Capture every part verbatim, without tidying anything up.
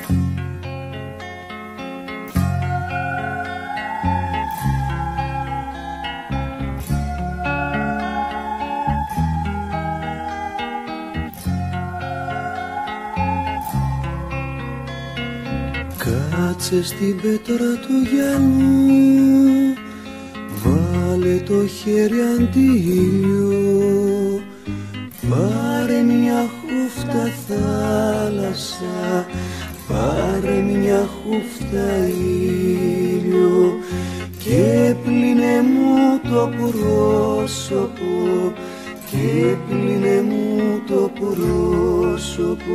Κάτσε στην πέτρα του γυαλού, βάλε το χέρι αντίο, πάρε μια χούφτα θάλασσα, πάρε μια χούφτα ήλιο και πλύνε μου το πρόσωπο, και πλύνε μου το πρόσωπο.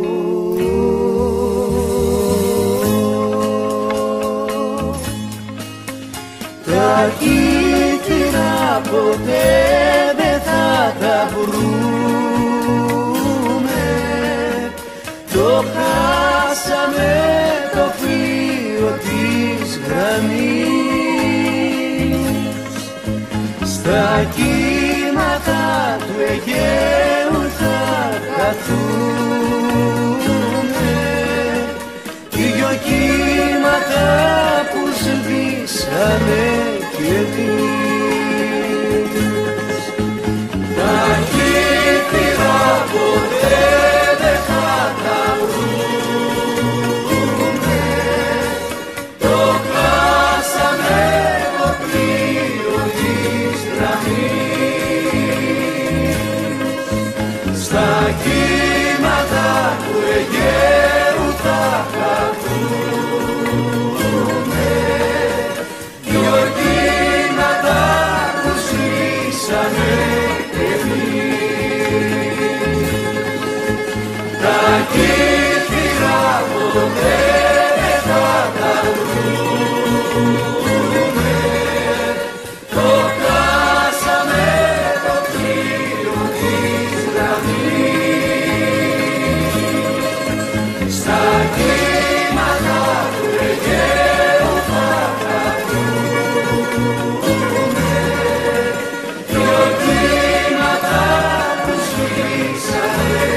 Τα κύτταρα ποτέ δεν θα τα βρούμε, το χάσαμε το πλοίο της γραμμής. Στα κύματα του Αιγαίου θα χαθούμε, δυο κύματα που σβήσαμε κι εμείς. Τα κύτταρα ποτέ δεν θα τα βρούμε, το χάσαμε το πλοίο της γραμμής. Στα κύματα του Αιγαίου θα χαθούμε, δυο κύματα που σβήσαμε εμείς. Τα κύτταρα ποτέ δεν θα τα βρούμε, το χάσαμε το πλοίο της γραμμής. Στα κύματα του Αιγαίου θα χαθούμε, δυο κύματα που σβήσαμε